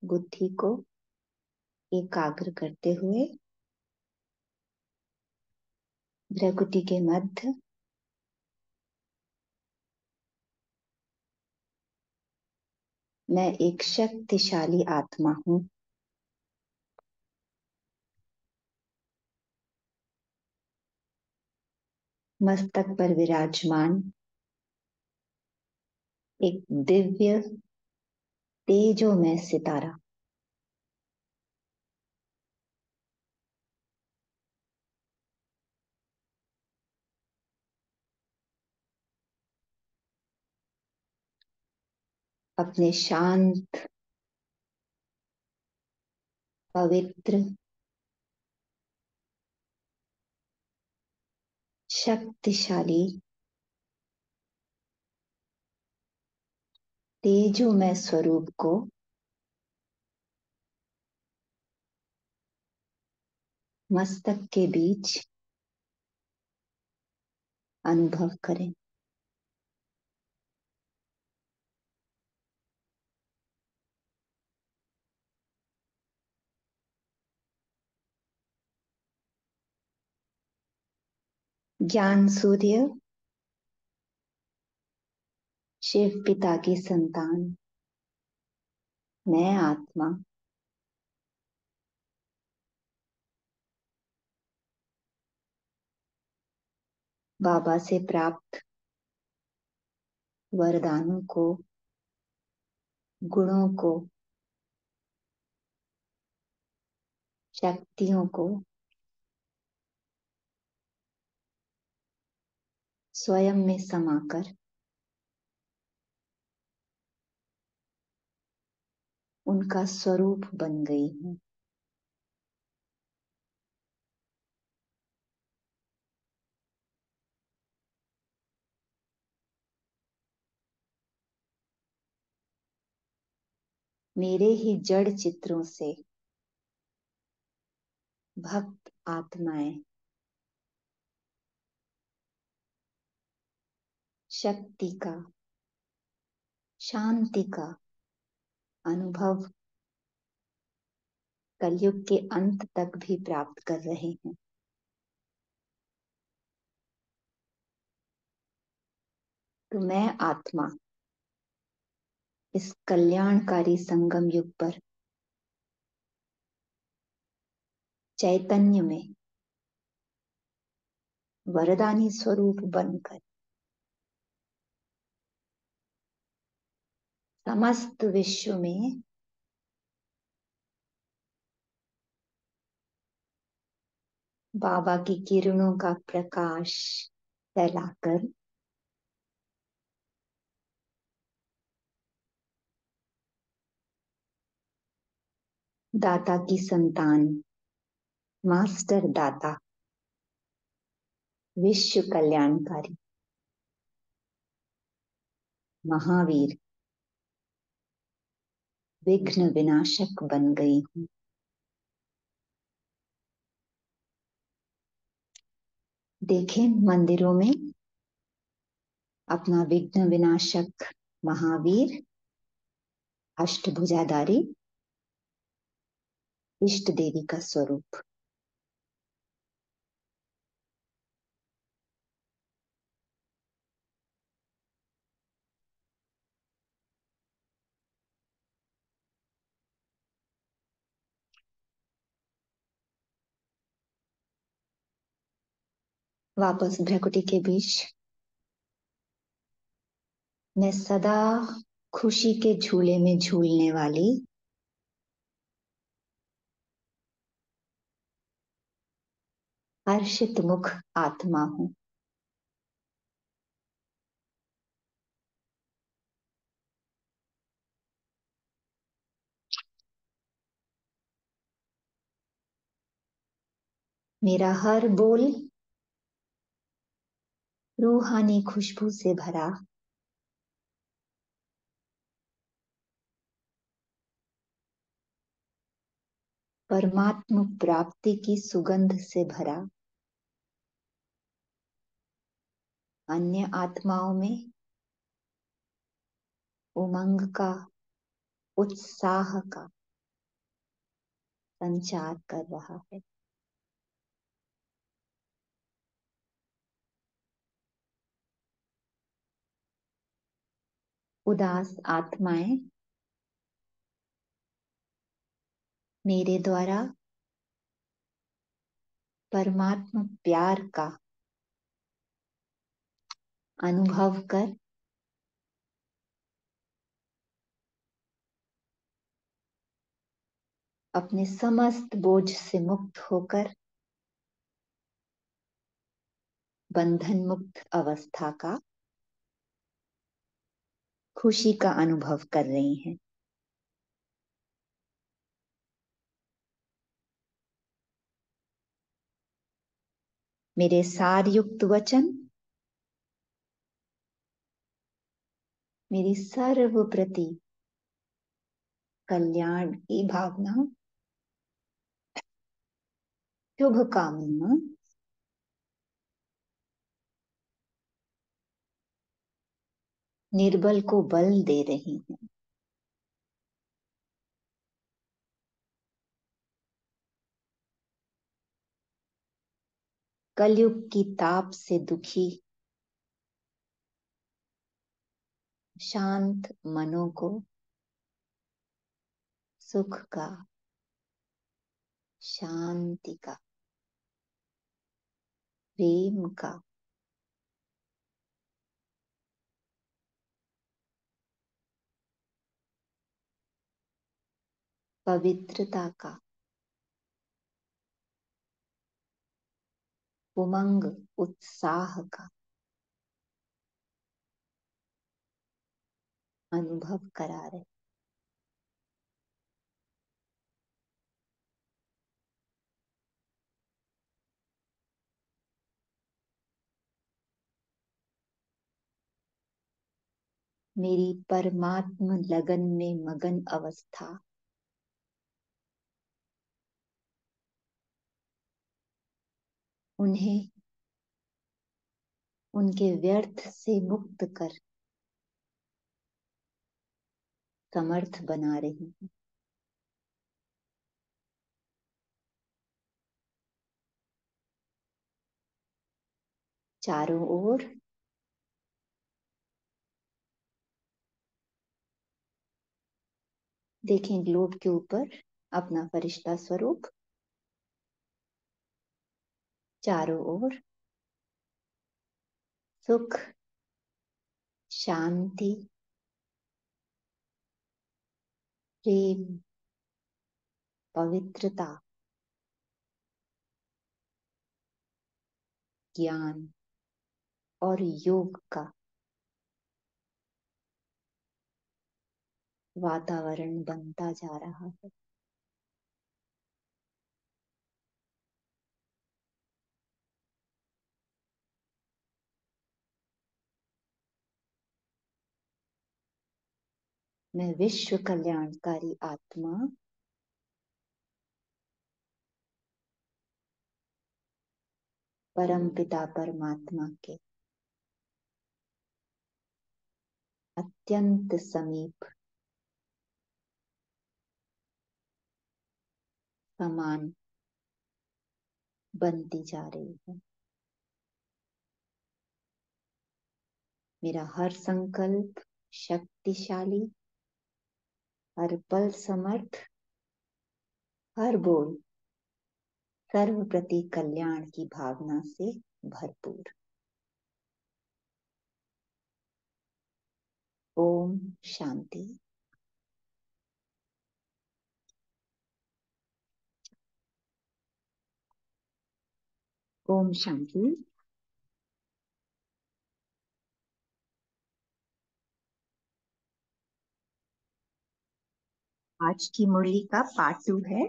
बुद्धि को एकाग्र करते हुए भ्रकुटी के मध्य मैं एक शक्तिशाली आत्मा हूं। मस्तक पर विराजमान एक दिव्य तेजोमय सितारा। अपने शांत, पवित्र, शक्तिशाली तेजोमय स्वरूप को मस्तक के बीच अनुभव करें। ज्ञान सूर्य, शिव पिता की संतान, मैं आत्मा बाबा से प्राप्त वरदानों को, गुणों को, शक्तियों को स्वयं में समाकर उनका स्वरूप बन गई हूं। मेरे ही जड़ चित्रों से भक्त आत्माएं शक्ति का, शांति का अनुभव कलयुग के अंत तक भी प्राप्त कर रहे हैं। तो मैं आत्मा इस कल्याणकारी संगम युग पर चैतन्य में वरदानी स्वरूप बनकर समस्त विश्व में बाबा की किरणों का प्रकाश फैलाकर दाता की संतान, मास्टर दाता, विश्व कल्याणकारी, महावीर, विघ्न विनाशक बन गई हूं। देखें मंदिरों में अपना विघ्न विनाशक महावीर, अष्टभुजाधारी इष्ट देवी का स्वरूप। वापस भ्रकुटी के बीच मैं सदा खुशी के झूले में झूलने वाली हर्षित मुख आत्मा हूं। मेरा हर बोल रूहानी खुशबू से भरा परमात्म प्राप्ति की सुगंध से भरा, अन्य आत्माओं में उमंग का, उत्साह का, संचार कर रहा है। उदास आत्माएं मेरे द्वारा परमात्मा प्यार का अनुभव कर अपने समस्त बोझ से मुक्त होकर बंधन मुक्त अवस्था का खुशी का अनुभव कर रही हैं। मेरे सारयुक्त वचन मेरी सर्व प्रति कल्याण की भावना, शुभ कामना निर्बल को बल दे रही है। कलयुग की ताप से दुखी शांत मनों को सुख का, शांति का, प्रेम का, पवित्रता का, उमंग उत्साह का अनुभव करा रहे। मेरी परमात्म लगन में मगन अवस्था उन्हें उनके व्यर्थ से मुक्त कर समर्थ बना रही है। चारों ओर देखें ग्लोब के ऊपर अपना फरिश्ता स्वरूप, चारों ओर सुख, शांति, प्रेम, पवित्रता, ज्ञान और योग का वातावरण बनता जा रहा है। मैं विश्व कल्याणकारी आत्मा परम पिता परमात्मा के अत्यंत समीप समान बनती जा रही है। मेरा हर संकल्प शक्तिशाली, हर पल समर्थ, हर बोल सर्व प्रति कल्याण की भावना से भरपूर। ओम शांति। ओम शांति। आज की मुरली का पार्ट 2 है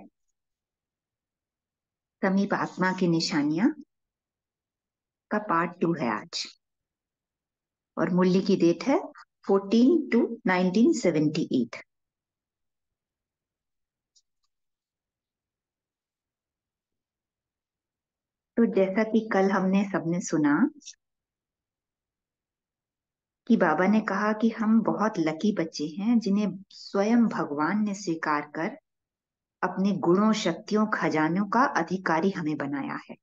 समीप आत्मा की निशानियां का पार्ट 2 है आज, और मुरली की डेट है 14/2/1978। तो जैसा कि कल हमने सबने सुना कि बाबा ने कहा कि हम बहुत लकी बच्चे हैं जिन्हें स्वयं भगवान ने स्वीकार कर अपने गुणों, शक्तियों, खजानों का अधिकारी हमें बनाया है।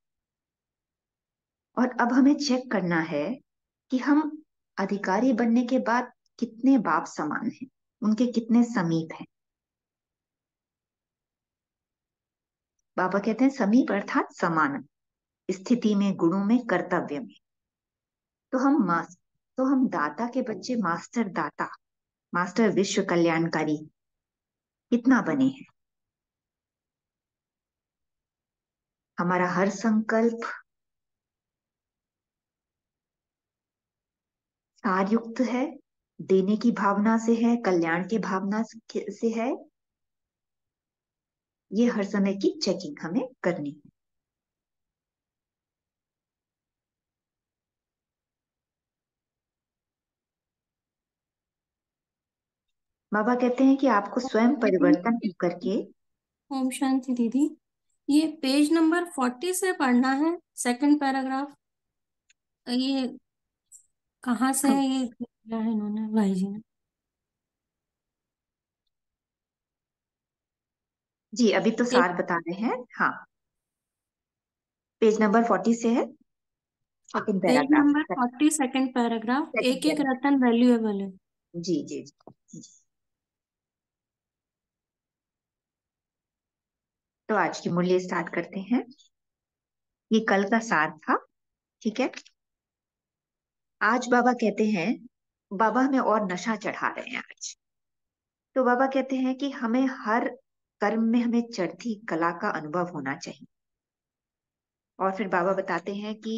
और अब हमें चेक करना है कि हम अधिकारी बनने के बाद कितने बाप समान हैं, उनके कितने समीप हैं। बाबा कहते हैं समीप अर्थात समान, स्थिति में, गुणों में, कर्तव्य में। तो हम दाता के बच्चे मास्टर दाता, मास्टर विश्व कल्याणकारी कितना बने हैं। हमारा हर संकल्प सारयुक्त है, देने की भावना से है, कल्याण की भावना से है। ये हर समय की चेकिंग हमें करनी है। बाबा कहते हैं कि आपको स्वयं परिवर्तन करके। ओम शांति दीदी, ये पेज नंबर 40 से पढ़ना है, सेकंड पैराग्राफ। ये कहाँ से है? ये दिया है इन्होंने, भाई जी ने। जी अभी तो सार बता रहे हैं। हाँ, पेज नंबर 40 से है, second page number paragraph. 40 second paragraph, second एक एक पैराग्राफ। रतन वैल्यूएबल है। जी जी जी। तो आज की मूल्य स्टार्ट करते हैं। ये कल का सार था, ठीक है। आज बाबा कहते हैं, बाबा हमें और नशा चढ़ा रहे हैं आज। तो बाबा कहते हैं कि हमें हर कर्म में हमें चढ़ती कला का अनुभव होना चाहिए। और फिर बाबा बताते हैं कि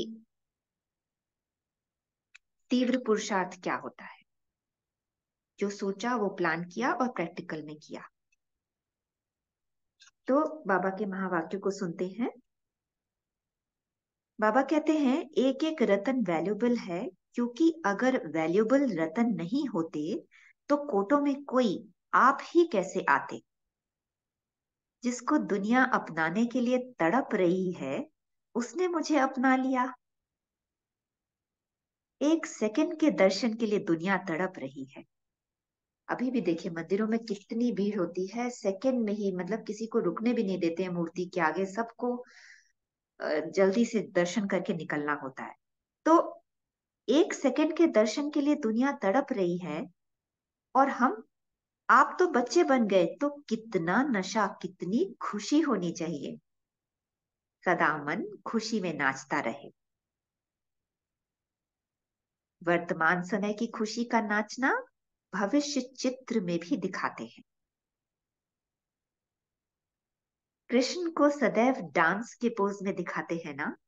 तीव्र पुरुषार्थ क्या होता है। जो सोचा वो प्लान किया और प्रैक्टिकल में किया। तो बाबा के महावाक्य को सुनते हैं। बाबा कहते हैं एक एक रतन वैल्यूबल है, क्योंकि अगर वैल्यूबल रतन नहीं होते तो कोटों में कोई आप ही कैसे आते। जिसको दुनिया अपनाने के लिए तड़प रही है, उसने मुझे अपना लिया। एक सेकंड के दर्शन के लिए दुनिया तड़प रही है। अभी भी देखिए मंदिरों में कितनी भीड़ होती है, सेकंड में ही, मतलब किसी को रुकने भी नहीं देते हैं मूर्ति के आगे, सबको जल्दी से दर्शन करके निकलना होता है। तो एक सेकंड के दर्शन के लिए दुनिया तड़प रही है, और आप तो बच्चे बन गए, तो कितना नशा, कितनी खुशी होनी चाहिए। सदा मन खुशी में नाचता रहे। वर्तमान समय की खुशी का नाचना भविष्य चित्र में भी दिखाते हैं। कृष्ण को सदैव डांस के पोज में दिखाते हैं ना।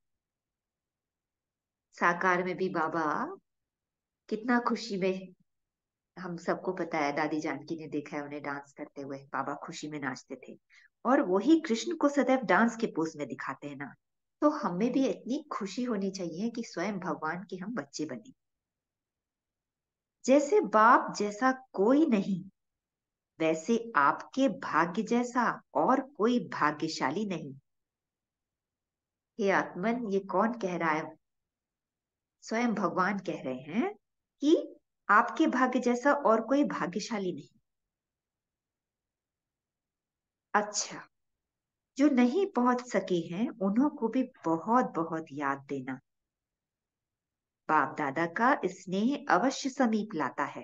साकार में भी बाबा कितना खुशी में, हम सबको पता है, दादी जानकी ने देखा है उन्हें डांस करते हुए, बाबा खुशी में नाचते थे। और वही कृष्ण को सदैव डांस के पोज में दिखाते हैं ना। तो हमें भी इतनी खुशी होनी चाहिए कि स्वयं भगवान के हम बच्चे बने। जैसे बाप जैसा कोई नहीं, वैसे आपके भाग्य जैसा और कोई भाग्यशाली नहीं। हे आत्मन, ये कौन कह रहा है? स्वयं भगवान कह रहे हैं कि आपके भाग्य जैसा और कोई भाग्यशाली नहीं। अच्छा, जो नहीं पहुंच सके हैं उन्हों को भी बहुत बहुत याद देना। बाप दादा का स्नेह अवश्य समीप लाता है।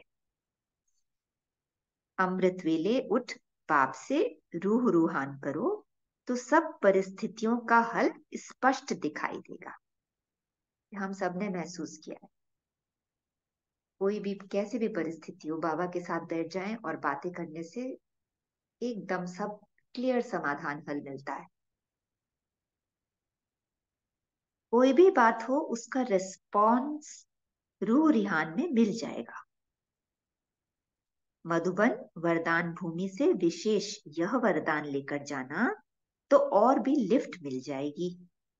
अमृत वेले उठ बाप से रूह रूहान करो, तो सब परिस्थितियों का हल स्पष्ट दिखाई देगा। हम सब ने महसूस किया है। कोई भी कैसी भी परिस्थिति हो, बाबा के साथ बैठ जाएं और बातें करने से एकदम सब क्लियर समाधान हल मिलता है। कोई भी बात हो, उसका रिस्पॉन्स रूह रिहान में मिल जाएगा। मधुबन वरदान भूमि से विशेष यह वरदान लेकर जाना, तो और भी लिफ्ट मिल जाएगी।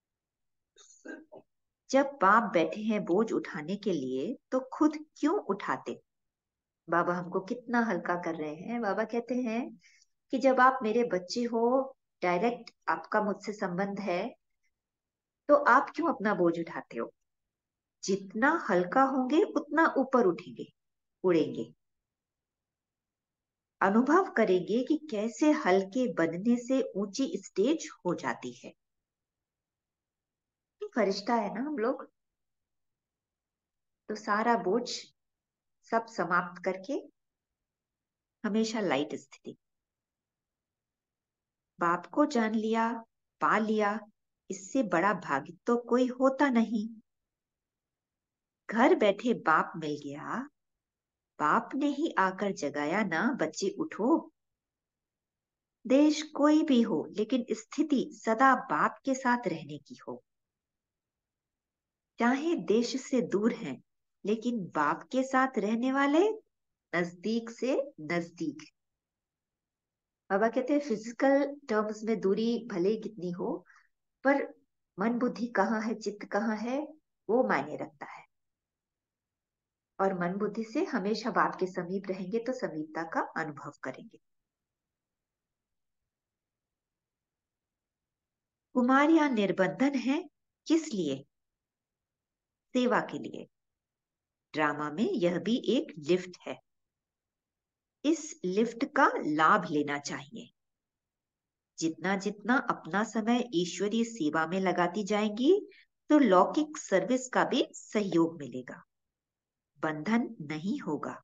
जब बाप बैठे हैं बोझ उठाने के लिए, तो खुद क्यों उठाते। बाबा हमको कितना हल्का कर रहे हैं। बाबा कहते हैं कि जब आप मेरे बच्चे हो, डायरेक्ट आपका मुझसे संबंध है, तो आप क्यों अपना बोझ उठाते हो। जितना हल्का होंगे उतना ऊपर उठेंगे, उड़ेंगे। अनुभव करेंगे कि कैसे हल्के बनने से ऊंची स्टेज हो जाती है। फरिश्ता है ना हम लोग, तो सारा बोझ सब समाप्त करके हमेशा लाइट स्थिति। बाप को जान लिया, पा लिया, इससे बड़ा भाग्य तो कोई होता नहीं। घर बैठे बाप मिल गया, बाप ने ही आकर जगाया ना, बच्चे उठो। देश कोई भी हो, लेकिन स्थिति सदा बाप के साथ रहने की हो। चाहे देश से दूर हैं, लेकिन बाप के साथ रहने वाले नजदीक से नजदीक। बाबा कहते हैं फिजिकल टर्म्स में दूरी भले ही कितनी हो, पर मन बुद्धि कहाँ है, चित्त कहाँ है, वो मायने रखता है। और मन बुद्धि से हमेशा बाप के समीप रहेंगे तो समीपता का अनुभव करेंगे। कुमारियां निर्बंधन है, किस लिए? सेवा के लिए। ड्रामा में यह भी एक लिफ्ट है, इस लिफ्ट का लाभ लेना चाहिए। जितना जितना अपना समय ईश्वरीय सेवा में लगाती जाएंगी, तो लौकिक सर्विस का भी सहयोग मिलेगा, बंधन नहीं होगा।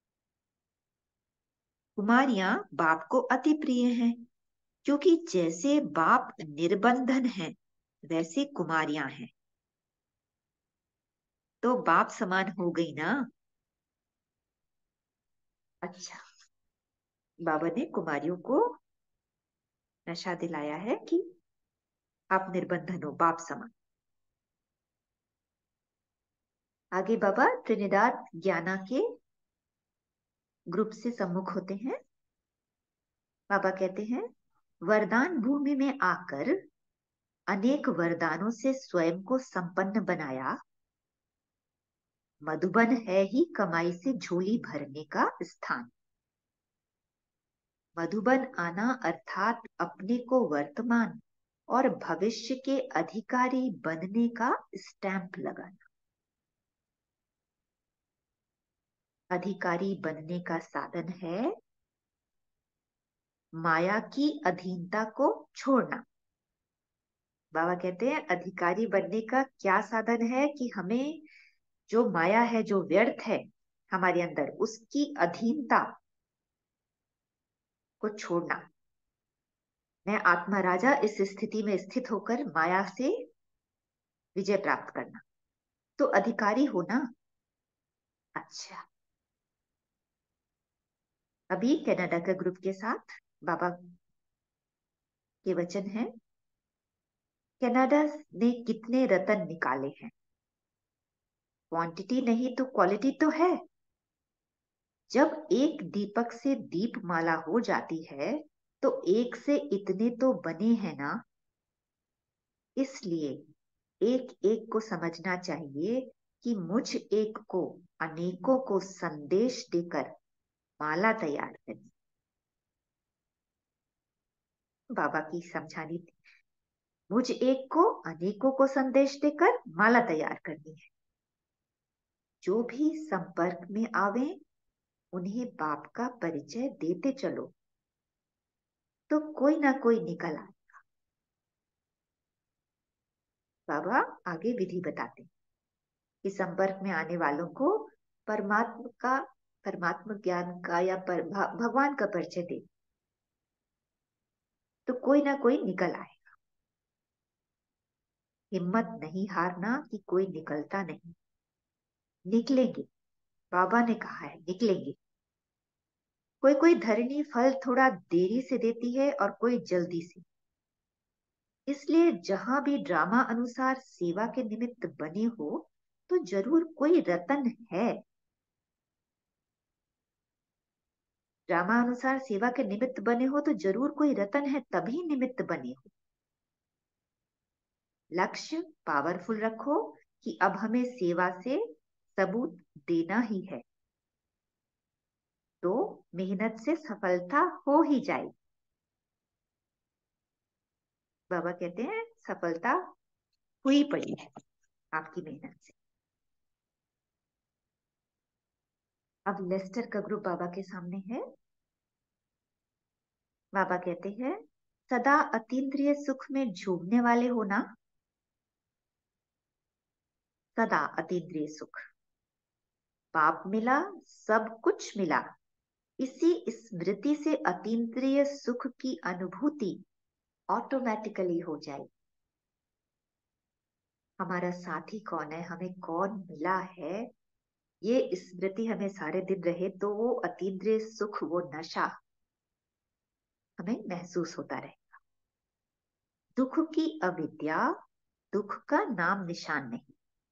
कुमारियां बाप को अति प्रिय हैं, क्योंकि जैसे बाप निर्बंधन है, वैसे कुमारियां हैं। तो बाप समान हो गई ना। अच्छा, बाबा ने कुमारियों को नशा दिलाया है कि आप निर्बंधन हो, बाप समान। आगे बाबा त्रिनिदाद ज्ञाना के ग्रुप से सम्मुख होते हैं। बाबा कहते हैं, वरदान भूमि में आकर अनेक वरदानों से स्वयं को संपन्न बनाया। मधुबन है ही कमाई से झोली भरने का स्थान। मधुबन आना अर्थात अपने को वर्तमान और भविष्य के अधिकारी बनने का स्टैंप लगाना। अधिकारी बनने का साधन है माया की अधीनता को छोड़ना। बाबा कहते हैं अधिकारी बनने का क्या साधन है कि हमें जो माया है, जो व्यर्थ है हमारे अंदर, उसकी अधीनता को छोड़ना। मैं आत्मा राजा इस स्थिति में स्थित होकर माया से विजय प्राप्त करना, तो अधिकारी होना। अच्छा, अभी कनाडा का ग्रुप के साथ बाबा के वचन है। कनाडा ने कितने रतन निकाले हैं, क्वांटिटी नहीं तो क्वालिटी तो है। जब एक दीपक से दीपमाला हो जाती है, तो एक से इतने तो बने हैं ना। इसलिए एक एक को समझना चाहिए कि मुझ एक को अनेकों को संदेश देकर माला तैयार करनी। बाबा की समझानी थी, मुझ एक को अनेकों को संदेश देकर माला तैयार करनी है। जो भी संपर्क में आवे, उन्हें बाप का परिचय देते चलो, तो कोई ना कोई निकल आए। बाबा आगे विधि बताते हैं कि संपर्क में आने वालों को परमात्मा का, परमात्मा ज्ञान का या भगवान का परिचय दे, तो कोई ना कोई निकल आए। हिम्मत नहीं हारना कि कोई निकलता नहीं, निकलेंगे। बाबा ने कहा है निकलेंगे। कोई कोई धरनी फल थोड़ा देरी से देती है और कोई जल्दी से। इसलिए जहां भी ड्रामा अनुसार सेवा के निमित्त बने हो, तो जरूर कोई रतन है। ड्रामा अनुसार सेवा के निमित्त बने हो तो जरूर कोई रतन है, तभी निमित्त बने हो। लक्ष्य पावरफुल रखो कि अब हमें सेवा से सबूत देना ही है, तो मेहनत से सफलता हो ही जाएगी। बाबा कहते हैं सफलता हुई पड़ी है आपकी मेहनत से। अब लेस्टर का ग्रुप बाबा के सामने है। बाबा कहते हैं, सदा अतीन्द्रिय सुख में झूमने वाले हो ना। सदा अतीन्द्रिय सुख, पाप मिला, सब कुछ मिला, इसी स्मृति से अतीन्द्रिय सुख की अनुभूति ऑटोमेटिकली हो जाए। हमारा साथी कौन है, हमें कौन मिला है, ये स्मृति हमें सारे दिन रहे तो वो अतीन्द्रिय सुख, वो नशा हमें महसूस होता रहे। दुख की अविद्या, दुख का नाम निशान नहीं।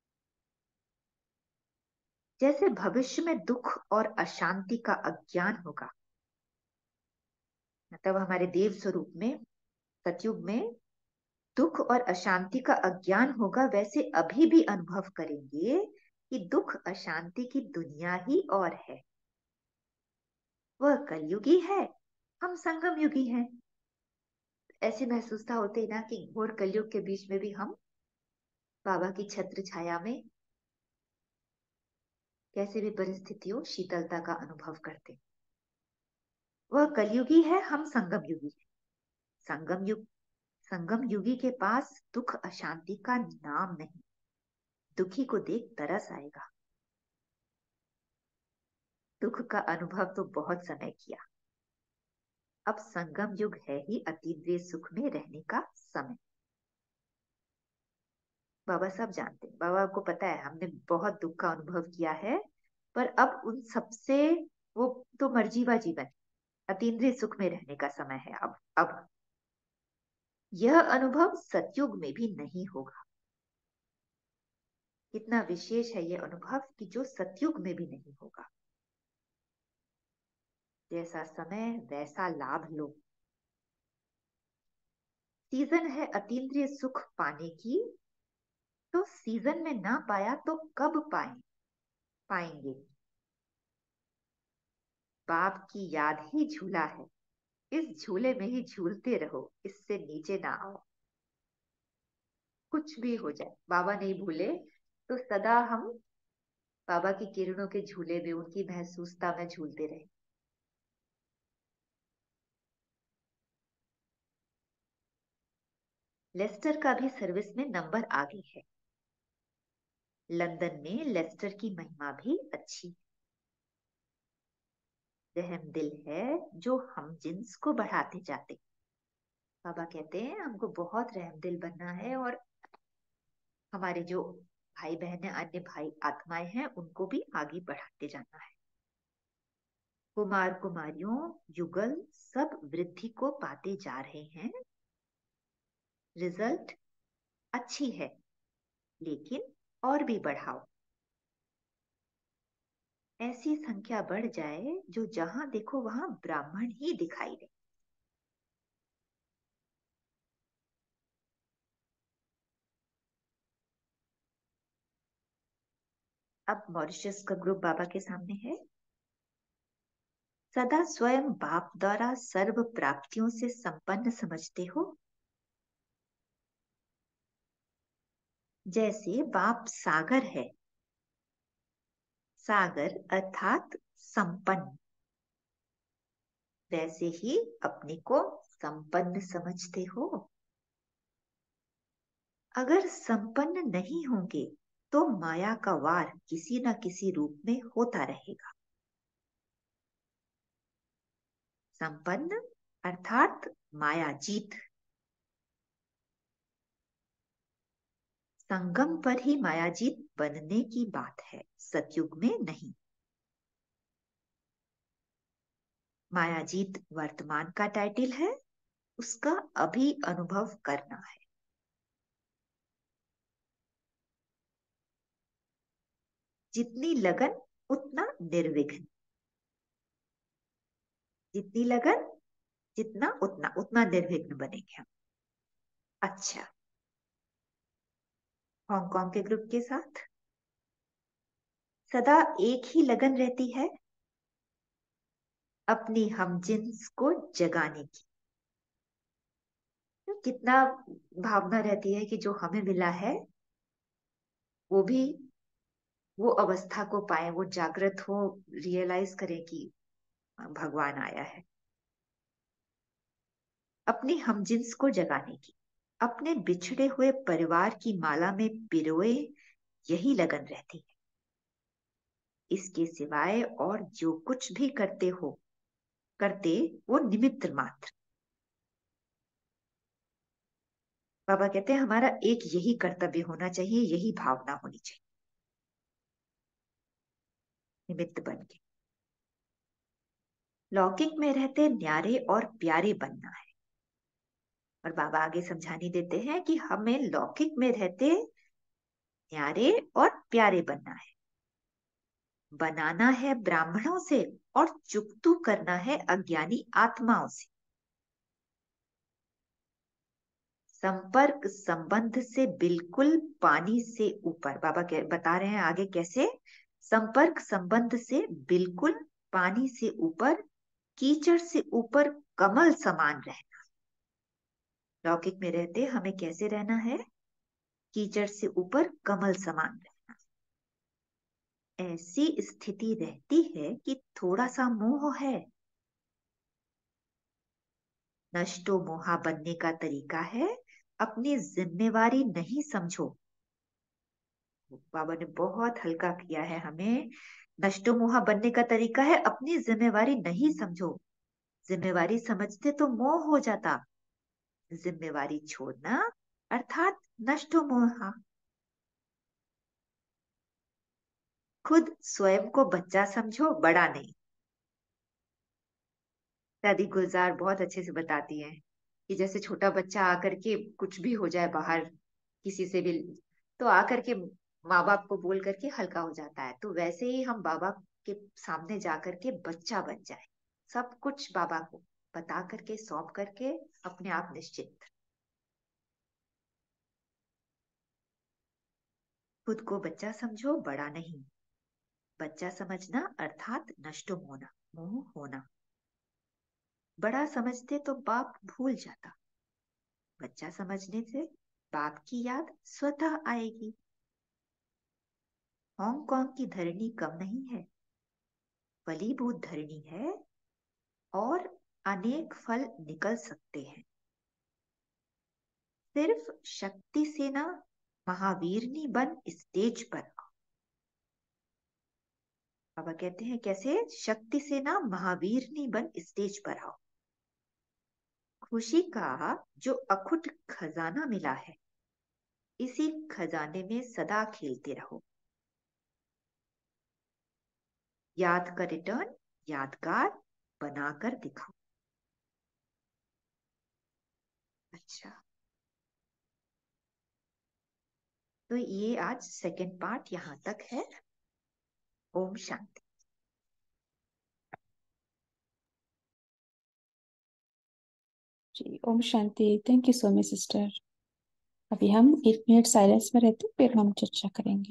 जैसे भविष्य में दुख और अशांति का अज्ञान होगा, मतलब हमारे देव स्वरूप में सतयुग में दुख और अशांति का अज्ञान होगा, वैसे अभी भी अनुभव करेंगे कि दुख अशांति की दुनिया ही और है। वह कलयुगी है, हम संगम युगी हैं। ऐसी महसूसता होते है ना कि घोर कलयुग के बीच में भी हम बाबा की छत्र छाया में कैसे भी परिस्थिति हो शीतलता का अनुभव करते। वह कलयुगी है, हम संगम युगी है। संगम युगी के पास दुख अशांति का नाम नहीं। दुखी को देख तरस आएगा। दुख का अनुभव तो बहुत समय किया, अब संगम युग है ही अतीन्द्रिय सुख में रहने का समय। बाबा सब जानते हैं, बाबा को पता है हमने बहुत दुख का अनुभव किया है, पर अब उन सबसे वो तो मर्जीवा जीवन, अतीन्द्रिय सुख में रहने का समय है। अब यह अनुभव सतयुग में भी नहीं होगा। कितना विशेष है यह अनुभव कि जो सतयुग में भी नहीं होगा। जैसा समय वैसा लाभ लो। सीजन है अतीन्द्रिय सुख पाने की, तो सीजन में ना पाया तो कब पाएंगे। बाप की याद ही झूला है, इस झूले में ही झूलते रहो, इससे नीचे ना आओ। कुछ भी हो जाए बाबा नहीं भूले, तो सदा हम बाबा की किरणों के झूले में, उनकी महसूसता में झूलते रहे। लेस्टर का भी सर्विस में नंबर आगे है। लंदन में लेस्टर की महिमा भी अच्छी। रहम दिल है जो हम जिन्स को बढ़ाते जाते। बाबा कहते हैं हमको बहुत रहम दिल बनना है, और हमारे जो भाई बहन है, अन्य भाई आत्माएं हैं, उनको भी आगे बढ़ाते जाना है। कुमार कुमारियों युगल सब वृद्धि को पाते जा रहे हैं। रिजल्ट अच्छी है, लेकिन और भी बढ़ाओ। ऐसी संख्या बढ़ जाए जो जहां देखो वहां ब्राह्मण ही दिखाई दे। अब मॉरिशस का ग्रुप बाबा के सामने है। सदा स्वयं बाप द्वारा सर्व प्राप्तियों से संपन्न समझते हो। जैसे बाप सागर है, सागर अर्थात संपन्न, वैसे ही अपने को संपन्न समझते हो। अगर संपन्न नहीं होंगे तो माया का वार किसी न किसी रूप में होता रहेगा। संपन्न अर्थात माया जीत। संगम पर ही मायाजीत बनने की बात है, सतयुग में नहीं। मायाजीत वर्तमान का टाइटल है, उसका अभी अनुभव करना है। जितनी लगन उतना निर्विघ्न। जितनी लगन, जितना उतना उतना निर्विघ्न बनेंगे हम। अच्छा, हांगकांग के ग्रुप के साथ सदा एक ही लगन रहती है, अपनी हमजिन्स को जगाने की। तो कितना भावना रहती है कि जो हमें मिला है वो भी वो अवस्था को पाए, वो जागृत हो, रियलाइज करें कि भगवान आया है। अपने हमजिन्स को जगाने की, अपने बिछड़े हुए परिवार की माला में पिरोए यही लगन रहती है। इसके सिवाय और जो कुछ भी करते वो निमित्त मात्र। बाबा कहते हैं हमारा एक यही कर्तव्य होना चाहिए, यही भावना होनी चाहिए, निमित्त बन के लौकिक में रहते न्यारे और प्यारे बनना है। और बाबा आगे समझाने देते हैं कि हमें लौकिक में रहते न्यारे और प्यारे बनना है, बनाना है ब्राह्मणों से और चुकतू करना है अज्ञानी आत्माओं से। संपर्क संबंध से बिल्कुल पानी से ऊपर, बाबा बता रहे हैं आगे कैसे। संपर्क संबंध से बिल्कुल पानी से ऊपर, कीचड़ से ऊपर कमल समान रहना। लौकिक में रहते हमें कैसे रहना है? कीचड़ से ऊपर कमल समान रहना। ऐसी स्थिति रहती है कि थोड़ा सा मोह है, नष्टो मोहा बनने का तरीका है अपनी जिम्मेवारी नहीं समझो। बाबा ने बहुत हल्का किया है हमें। नष्टो मोहा बनने का तरीका है अपनी जिम्मेवारी नहीं समझो। जिम्मेवारी समझते तो मोह हो जाता, जिम्मेवारी छोड़ना अर्थात नष्टो मोहा। खुद स्वयं को बच्चा समझो, बड़ा नहीं। दादी गुलजार बहुत अच्छे से बताती हैं कि जैसे छोटा बच्चा आकर के कुछ भी हो जाए बाहर किसी से भी, तो आकर के माँ बाप को बोल करके हल्का हो जाता है, तो वैसे ही हम बाबा के सामने जाकर के बच्चा बन जाए, सब कुछ बाबा को बता करके सौंप करके अपने आप निश्चिंत। खुद को बच्चा समझो, बड़ा नहीं। बच्चा समझना अर्थात नष्ट होना, मोह होना। बड़ा समझते तो बाप भूल जाता, बच्चा समझने से बाप की याद स्वतः आएगी। हांगकांग की धरनी कम नहीं है, फलीभूत धरनी है और अनेक फल निकल सकते हैं। सिर्फ शक्ति से ना महावीरनी बन स्टेज पर आओ। बाबा कहते हैं कैसे? शक्ति से ना महावीरनी बन स्टेज पर आओ। खुशी का जो अखुट खजाना मिला है, इसी खजाने में सदा खेलते रहो। याद का रिटर्न यादगार बनाकर दिखाओ। अच्छा, तो ये आज सेकंड पार्ट यहां तक है। ओम शांति। जी ओम शांति। Thank you so much sister. अभी हम 1 मिनट साइलेंस में रहते फिर हम चर्चा करेंगे।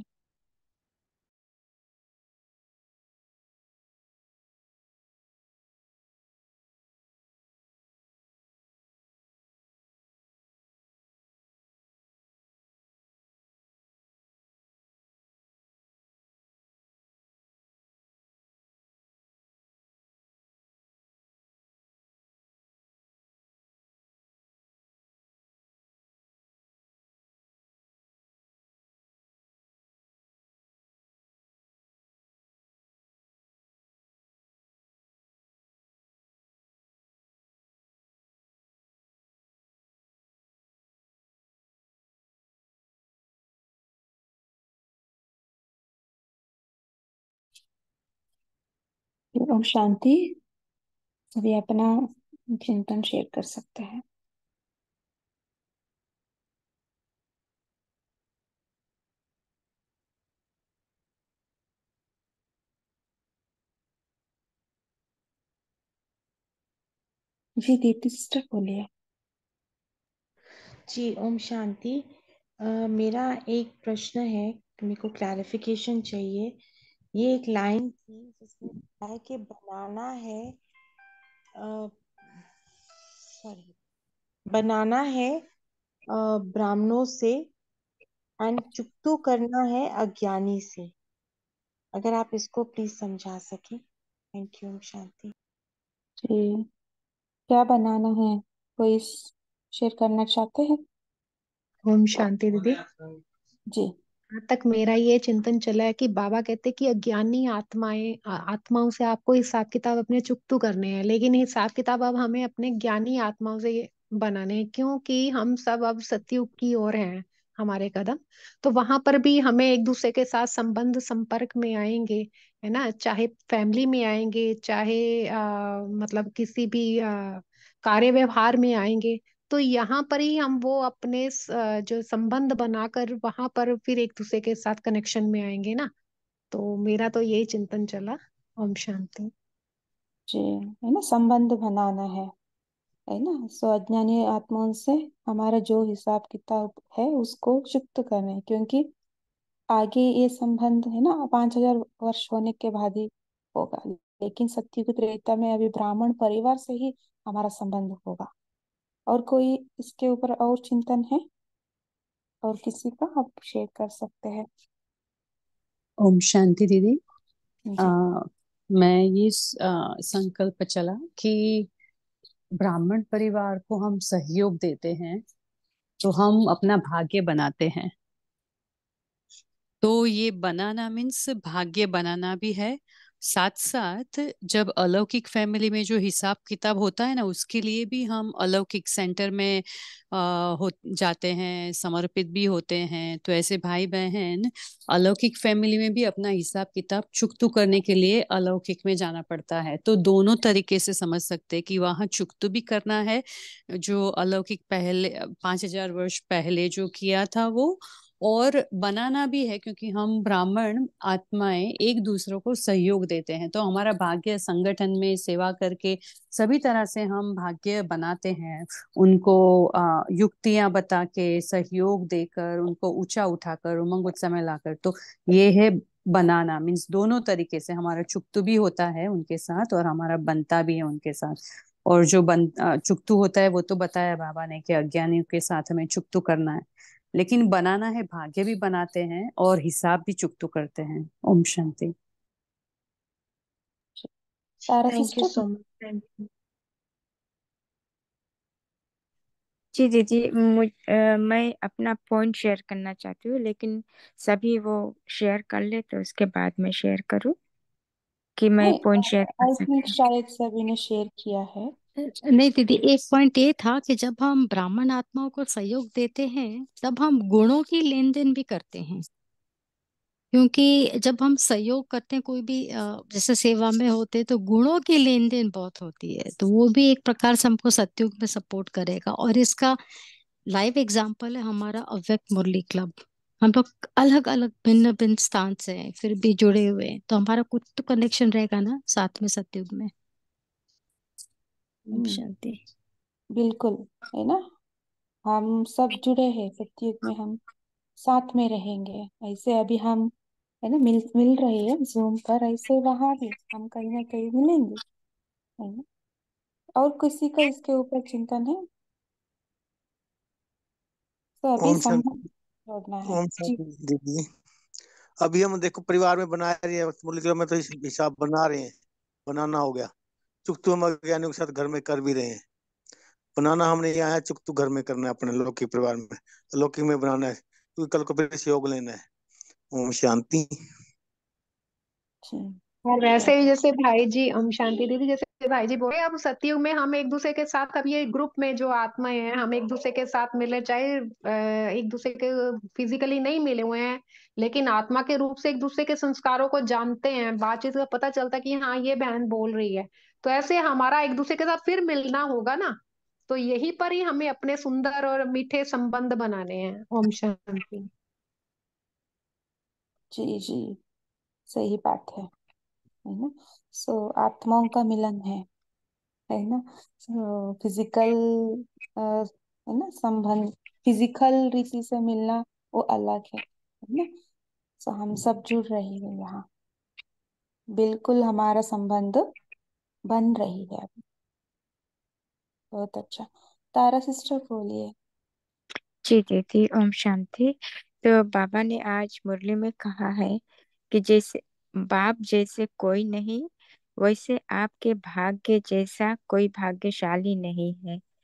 ओम शांति। सभी अपना चिंतन शेयर कर सकते हैं। जी दीप्ति सिस्टर बोलिए। जी ओम शांति। मेरा एक प्रश्न है, मेरे को क्लैरिफिकेशन चाहिए। ये एक लाइन थी जिसमें लिखा है कि बनाना है ब्राह्मणों से एंड चुकतू करना है अज्ञानी से। अगर आप इसको प्लीज समझा सके। थैंक यू ओम शांति। जी क्या बनाना है? कोई शेयर करना चाहते हैं? ओम शांति दीदी। जी। यहाँ तक मेरा ये चिंतन चला है कि बाबा कहते कि अज्ञानी आत्माओं से आपको हिसाब किताब अपने चुकतू करने हैं, लेकिन हिसाब किताब अब हमें अपने ज्ञानी आत्माओं से बनाने हैं, क्योंकि हम सब अब सतयुग की ओर हैं। हमारे कदम तो वहां पर भी हमें एक दूसरे के साथ संबंध संपर्क में आएंगे, है ना, चाहे फैमिली में आएंगे, चाहे मतलब किसी भी कार्य व्यवहार में आएंगे। तो यहाँ पर ही हम वो अपने जो संबंध बनाकर वहां पर फिर एक दूसरे के साथ कनेक्शन में आएंगे ना। तो मेरा तो यही चिंतन चला। ओम शांति। जी, है ना, संबंध बनाना है ना। सो अज्ञानी आत्माओं से हमारा जो हिसाब किताब है उसको चुक्त करना है, क्योंकि आगे ये संबंध है ना 5,000 वर्ष होने के बाद ही होगा। लेकिन सत्युग त्रेता में अभी ब्राह्मण परिवार से ही हमारा संबंध होगा। और कोई इसके ऊपर और चिंतन है और किसी का, आप शेयर कर सकते हैं। ओम शांति दीदी। जी। मैं ये संकल्प चला कि ब्राह्मण परिवार को हम सहयोग देते हैं तो हम अपना भाग्य बनाते हैं। तो ये बनाना मीन्स भाग्य बनाना भी है, साथ साथ जब अलौकिक फैमिली में जो हिसाब किताब होता है ना, उसके लिए भी हम अलौकिक सेंटर में हो जाते हैं, समर्पित भी होते हैं। तो ऐसे भाई बहन अलौकिक फैमिली में भी अपना हिसाब किताब चुकतू करने के लिए अलौकिक में जाना पड़ता है। तो दोनों तरीके से समझ सकते हैं कि वहाँ चुकतू भी करना है, जो अलौकिक पहले 5,000 वर्ष पहले जो किया था वो, और बनाना भी है, क्योंकि हम ब्राह्मण आत्माएं एक दूसरों को सहयोग देते हैं। तो हमारा भाग्य संगठन में सेवा करके सभी तरह से हम भाग्य बनाते हैं, उनको युक्तियां बता के, सहयोग देकर, उनको ऊंचा उठाकर, उमंग उत्सव में लाकर। तो ये है बनाना मीन्स दोनों तरीके से हमारा चुकतू भी होता है उनके साथ और हमारा बनता भी है उनके साथ। और जो चुकतू होता है वो तो बताया बाबा ने कि अज्ञानियों के साथ हमें चुकतू करना है, लेकिन बनाना है, भाग्य भी बनाते हैं और हिसाब भी चुकतू करते हैं। ओम शांति। Tara thank you sister. So much. Thank you. जी दीदी, मैं अपना पॉइंट शेयर करना चाहती हूँ, लेकिन सभी वो शेयर कर ले तो उसके बाद मैं शेयर करूँ कि मैं नहीं, पॉइंट शेयर कर आई थिंक सकती शायद सभी ने शेयर किया है। नहीं दीदी, एक पॉइंट ये था कि जब हम ब्राह्मण आत्माओं को सहयोग देते हैं तब हम गुणों की लेन देन भी करते हैं। क्योंकि जब हम सहयोग करते हैं कोई भी जैसे सेवा में होते हैं तो गुणों की लेन देन बहुत होती है, तो वो भी एक प्रकार से हमको सतयुग में सपोर्ट करेगा। और इसका लाइव एग्जाम्पल है हमारा अव्यक्त मुरली क्लब। हम लोग अलग अलग भिन्न भिन्न स्थान से हैं फिर भी जुड़े हुए हैं, तो हमारा कुछ तो कनेक्शन रहेगा ना साथ में सतयुग में। ओम हम्म, शांति। बिल्कुल, है ना। हम सब जुड़े हैं सत्युग में, हम साथ में रहेंगे। ऐसे अभी हम, है ना, मिल मिल रहे हैं जूम पर, ऐसे वहां भी हम कहीं ना कहीं मिलेंगे, है ना। और किसी का इसके ऊपर चिंतन है? तो अभी ओम संबंध शांति। जोड़ना है। ओम जी। शांति दीदी। अभी हम देखो परिवार में बना रहे हैं, मुरली क्लब में तो हिसाब बना रहे हैं, बनाना हो गया। चुकतू हम अज्ञानियों के साथ घर में कर भी रहे हैं। बनाना हमने यहाँ है, चुकतू घर में करना है अपने लौकिक परिवार में, लौकिक में बनाना है, क्योंकि कल को फिर सहयोग लेना है। ओम शांति। जी। और वैसे भी जैसे भाई जी, ओम शांति दीदी, जैसे भाई जी बोले अब सतयुग में हम एक दूसरे के साथ, अब ये ग्रुप में जो आत्माएं हैं हम एक दूसरे के साथ मिले, चाहे एक दूसरे के फिजिकली नहीं मिले हुए हैं, लेकिन आत्मा के रूप से एक दूसरे के संस्कारों को जानते हैं, बातचीत का पता चलता है कि हाँ ये बहन बोल रही है। तो ऐसे हमारा एक दूसरे के साथ फिर मिलना होगा ना। तो यही पर ही हमें अपने सुंदर और मीठे संबंध बनाने हैं। ओम शांति। जी जी, सही बात है ना। सो आत्माओं का मिलन है ना। सो फिजिकल, है ना, संबंध, फिजिकल रीति से मिलना वो अलग है ना। सो हम सब जुड़ रहे हैं यहाँ, बिल्कुल हमारा संबंध बन रही है अभी। बहुत अच्छा। तारा सिस्टर बोलिए। जी दीदी, ओम शांति। तो बाबा ने आज मुरली में कहा है कि जैसे बाप जैसे कोई नहीं, वैसे आपके भाग्य जैसा कोई भाग्यशाली नहीं है।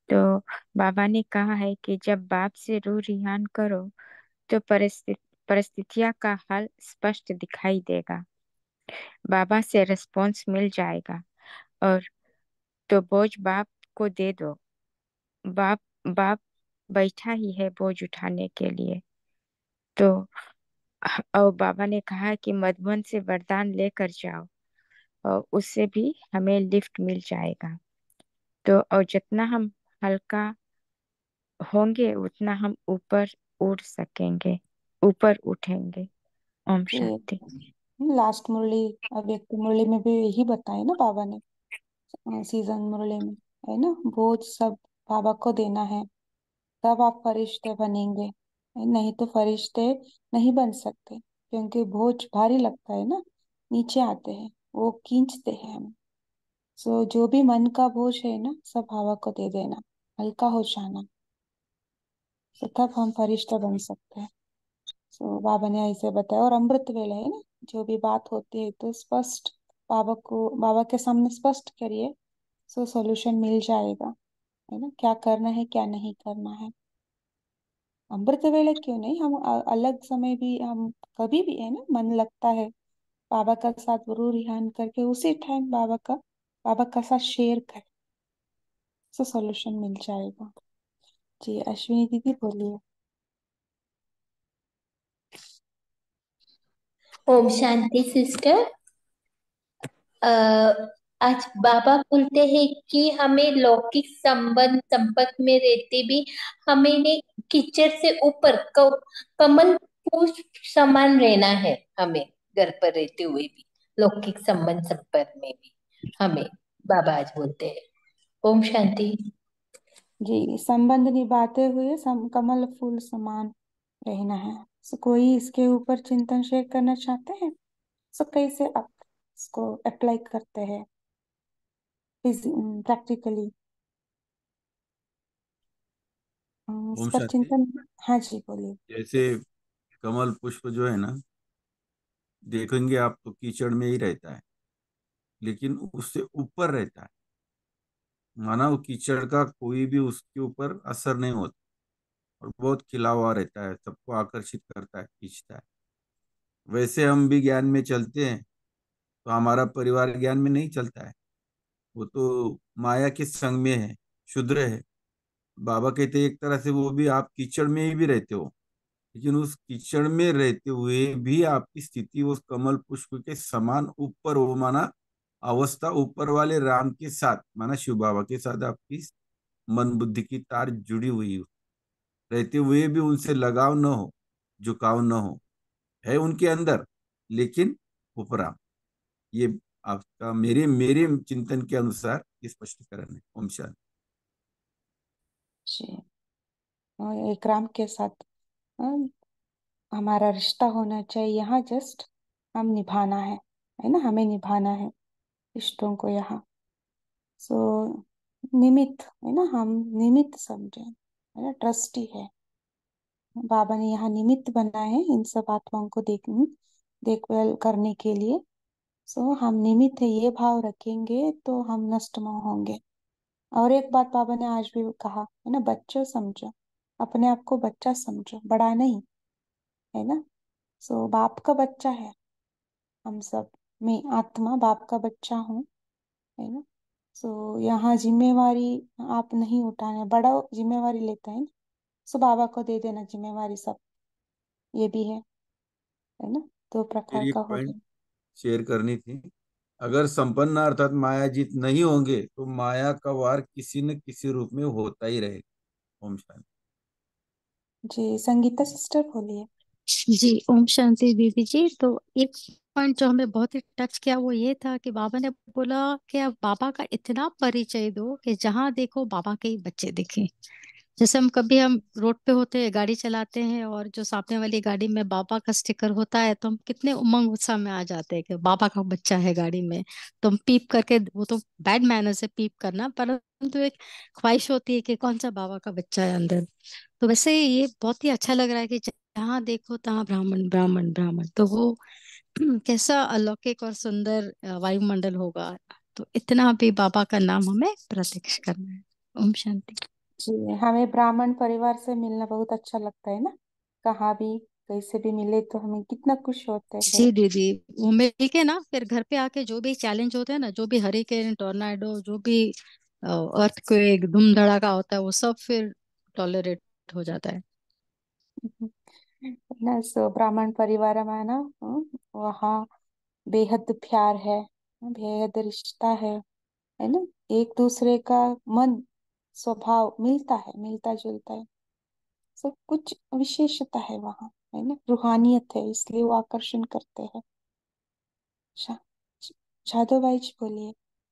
तो बाबा ने कहा है कि जब बाप से रूह रिहान करो तो परिस्थितियां का हल स्पष्ट दिखाई देगा, बाबा से रिस्पॉन्स मिल जाएगा, और तो बोझ बाप को दे दो। बाप बाप बैठा ही है बोझ उठाने के लिए। तो और बाबा ने कहा कि मधुबन से वरदान लेकर जाओ और उससे भी हमें लिफ्ट मिल जाएगा। तो और जितना हम हल्का होंगे उतना हम ऊपर उड़ सकेंगे, ऊपर उठेंगे। ओम शांति। लास्ट मुरली, व्यक्ति मुरली में भी यही बताया ना बाबा ने, सीजन मुरली में, है ना, बोझ सब बाबा को देना है, तब आप फरिश्ते बनेंगे, नहीं तो फरिश्ते नहीं बन सकते, क्योंकि बोझ भारी लगता है ना, नीचे आते हैं, वो खींचते हैं हम। सो जो भी मन का बोझ है ना, सब बाबा को दे देना, हल्का हो जाना, तो तब हम फरिश्ता बन सकते हैं। सो बाबा ने ऐसे बताया। और अमृत वेला है ना, जो भी बात होती है तो स्पष्ट बाबा के सामने स्पष्ट करिए, सो सॉल्यूशन मिल जाएगा, है ना, क्या करना है क्या नहीं करना है। अमृत वेले क्यों नहीं, हम अलग समय भी, हम कभी भी, है ना, मन लगता है बाबा का साथ जरूर रिहान करके उसी टाइम बाबा का साथ शेयर करें, सो सॉल्यूशन मिल जाएगा। जी अश्विनी दीदी बोलिए। ओम शांति सिस्टर। आज बाबा बोलते हैं कि हमें लौकिक संबंध संपर्क में रहते भी हमें ने कीचड़ से ऊपर कमल पुष्प समान रहना है। हमें घर पर रहते हुए भी लौकिक संबंध संपर्क में भी हमें बाबा आज बोलते हैं। ओम शांति। जी, संबंध निभाते हुए कमल फूल समान रहना है। सो कोई इसके ऊपर चिंतन शेयर करना चाहते हैं? सो कैसे आप इसको अप्लाई करते हैं प्रैक्टिकली, इस ओम पर शांति। चिंतन। हाँ जी बोलिए। जैसे कमल पुष्प जो है ना, देखेंगे आप तो कीचड़ में ही रहता है, लेकिन उससे ऊपर रहता है, माना वो कीचड़ का कोई भी उसके ऊपर असर नहीं होता, और बहुत खिला हुआ रहता है, सबको आकर्षित करता है, खींचता है। वैसे हम भी ज्ञान में चलते हैं, तो हमारा परिवार ज्ञान में नहीं चलता है, वो तो माया के संग में है, क्षुद्र है। बाबा कहते हैं एक तरह से वो भी आप कीचड़ में ही भी रहते हो, लेकिन उस कीचड़ में रहते हुए भी आपकी स्थिति उस कमल पुष्प के समान ऊपर हो, माना अवस्था ऊपर वाले राम के साथ, माना शिव बाबा के साथ आपकी मन बुद्धि की तार जुड़ी हुई हो, रहते हुए भी उनसे लगाव न हो, झुकाव न हो, है उनके अंदर, लेकिन उपरा। ये आपका मेरे मेरे चिंतन के अनुसार ये स्पष्टीकरण है। ओम शांति। जी, और एक राम के साथ हमारा रिश्ता होना चाहिए, यहाँ जस्ट हम निभाना है ना, हमें निभाना है रिश्तों को यहाँ। सो निमित्त, है ना, हम निमित्त समझे, है ना, ट्रस्टी है, बाबा ने यहाँ निमित्त बना है इन सब आत्माओं को देखभाल करने के लिए। सो हम निमित्त है, ये भाव रखेंगे तो हम नष्ट न होंगे। और एक बात बाबा ने आज भी कहा है ना, बच्चों समझो, अपने आप को बच्चा समझो, बड़ा नहीं, है ना। सो बाप का बच्चा है हम सब, मैं आत्मा बाप का बच्चा हूँ, है ना। सो यहाँ जिम्मेवारी आप नहीं उठाने, बड़ा जिम्मेवारी लेता है ना, सो बाबा को दे देना जिम्मेवारी सब, ये भी है ना, दो प्रकार मेरी का एक हो पॉइंट गया। शेयर करनी थी। अगर संपन्न अर्थात मायाजीत नहीं होंगे तो माया का वार किसी न किसी रूप में होता ही रहेगा। ओम शांति। जी संगीता सिस्टर बोलिए। जी ओम शांति दीदी जी। तो एक पॉइंट जो हमें बहुत ही टच किया वो ये था कि बाबा ने बोला कि आप बाबा का इतना परिचय दो कि जहां देखो बाबा के ही बच्चे दिखें। जैसे हम रोड पे होते हैं, गाड़ी चलाते हैं, और जो सामने वाली गाड़ी में बाबा का स्टिकर होता है तो हम कितने उमंग उत्साह में आ जाते हैं कि बाबा का बच्चा है गाड़ी में। तो हम पीप करके, वो तो बैड मैनर से पीप करना, परंतु एक ख्वाहिश होती है कि कौन सा बाबा का बच्चा है अंदर। तो वैसे ये बहुत ही अच्छा लग रहा है कि जहाँ देखो तहाँ ब्राह्मण ब्राह्मण ब्राह्मण, तो वो कैसा अलौकिक और सुंदर वायुमंडल होगा। तो इतना भी बाबा का नाम हमें प्रत्यक्ष करना है। ओम शांति। जी, हमें ब्राह्मण परिवार से मिलना बहुत अच्छा लगता है ना। कहाँ भी कैसे भी मिले तो हमें कितना खुश होते हैं। जी दीदी, वो मिल के ना फिर घर पे आके जो भी चैलेंज होते हैं ना, जो भी हरिकेन टोर्नाडो, जो भी अर्थ को एक धूम धड़ाका होता है, वो सब फिर टॉलरेट हो जाता है। ना सो ब्राह्मण परिवार में ना, वहाँ बेहद प्यार है, बेहद रिश्ता है ना। एक दूसरे का मन स्वभाव मिलता है, मिलता जुलता है। सब कुछ विशेषता है वहाँ, है ना, रूहानियत है, इसलिए वो आकर्षण करते हैं। शा, जादव भाई जी बोलिए।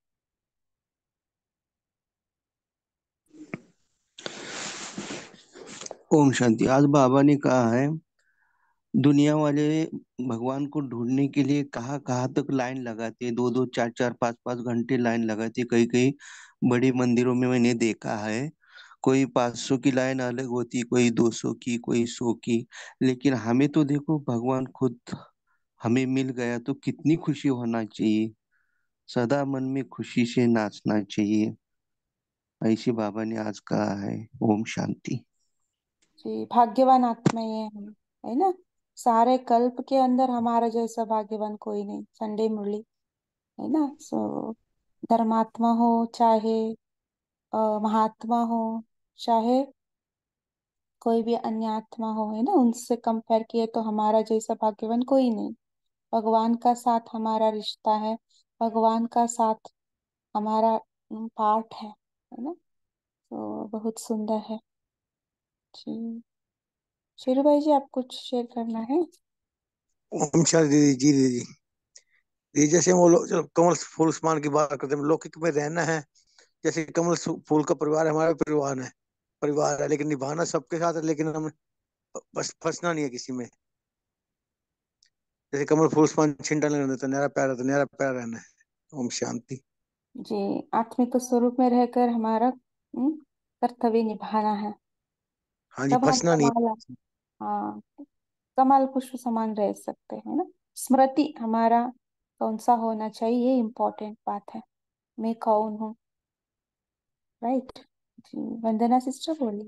ओम शांति। आज बाबा ने कहा है, दुनिया वाले भगवान को ढूंढने के लिए कहाँ कहाँ तक लाइन लगाते हैं, 2-2 4-4 5-5 घंटे लाइन लगाते हैं। कई कई बड़े मंदिरों में मैंने देखा है, कोई 500 की लाइन अलग होती, कोई 200 की, कोई 100 की। लेकिन हमें तो देखो, भगवान खुद हमें मिल गया तो कितनी खुशी होना चाहिए। सदा मन में खुशी से नाचना चाहिए, ऐसे बाबा ने आज कहा है। ओम शांति। जी, भाग्यवान आत्मा ये हम, है ना। सारे कल्प के अंदर हमारा जैसा भाग्यवान कोई नहीं। संडे मुरली, है ना। सो धर्मात्मा हो चाहे महात्मा हो, चाहे कोई भी अन्य आत्मा हो, है ना, उनसे कंपेयर किए तो हमारा जैसा भाग्यवान कोई नहीं। भगवान का साथ हमारा रिश्ता है, भगवान का साथ हमारा पाठ है ना। तो बहुत सुंदर है। जी, शेरू भाई जी, आप कुछ शेयर करना है। ओम शांति दीदी जी। दीदी ये जैसे वो लोग, चलो कमल फूल स्मान की बात करते हैं, लौकिक में रहना है। जैसे कमल फूल का परिवार हमारा परिवार है, लेकिन निभाना सबके साथ है, लेकिन हम बस फंसना नहीं है किसी में। जैसे कमल फूल स्मान छिंटा नहीं रहना, तो न्यारा प्यारा रहना है। ओम शांति। जी, आत्मिक स्वरूप में रहकर हमारा कर्तव्य निभाना है। हाँ जी, तब हम फंसना नहीं कमाल, हाँ, कमाल पुष्प समान रह सकते हैं ना। स्मृति हमारा कौन सा होना चाहिए, ये इम्पोर्टेंट बात है। मैं कौन हूँ, राइट। जी, वंदना सिस्टर बोलिए।